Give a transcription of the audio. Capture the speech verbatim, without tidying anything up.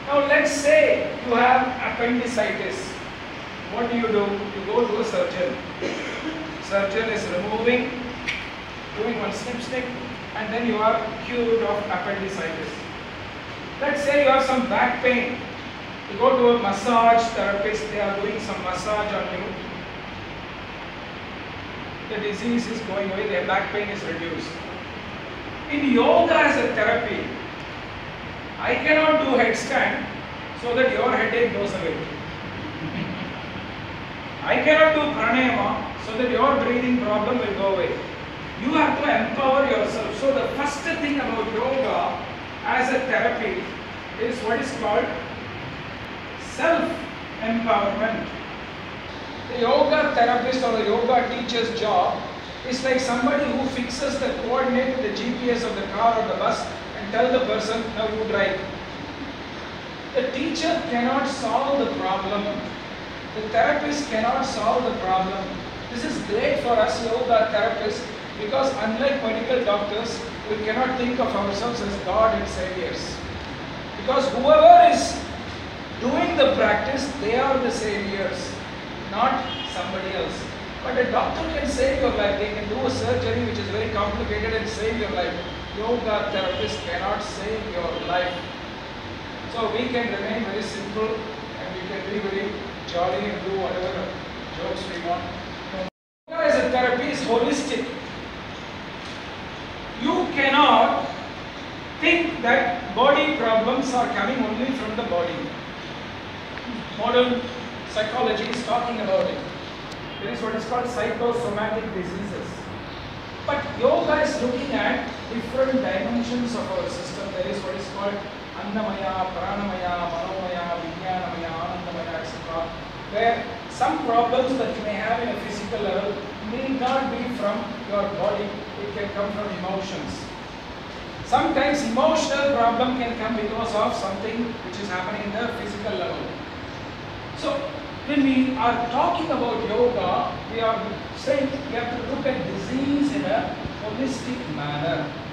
Now let's say you have appendicitis. What do you do? You go to a surgeon. Surgeon is removing, doing one snip snip, and then you are cured of appendicitis. Let's say you have some back pain. You go to a massage therapist, they are doing some massage on you. The disease is going away, the back pain is reduced. In yoga as a therapy, I cannot do headstand so that your headache goes away. I cannot do pranayama so that your breathing problem will go away. You have to empower yourself. So the first thing about yoga as a therapy is what is called self-empowerment. The yoga therapist or the yoga teacher's job is like somebody who fixes the coordinate, the G P S of the car or the bus and tell the person, now you drive. The teacher cannot solve the problem. The therapist cannot solve the problem. This is great for us yoga therapists because unlike medical doctors, we cannot think of ourselves as God and saviors. Because whoever is doing the practice, they are the saviors, not somebody else. But a doctor can save your life. They can do a surgery which is very complicated and save your life. Yoga therapist cannot save your life. So we can remain very simple and we can be very jolly and do whatever jokes we want. Yoga as a therapy is holistic. You cannot think that body problems are coming only from the body. Modern psychology is talking about it. There is what is called psychosomatic diseases. But yoga is looking at different dimensions of our system. There is what is called Annamaya, Pranamaya, Manomaya, Vijnanamaya, Anandamaya, et cetera. Where some problems that you may have in a physical level may not be from your body, it can come from emotions. Sometimes emotional problem can come because of something which is happening in the physical level. So when we are talking about yoga, we are saying we have to look at disease in a holistic manner.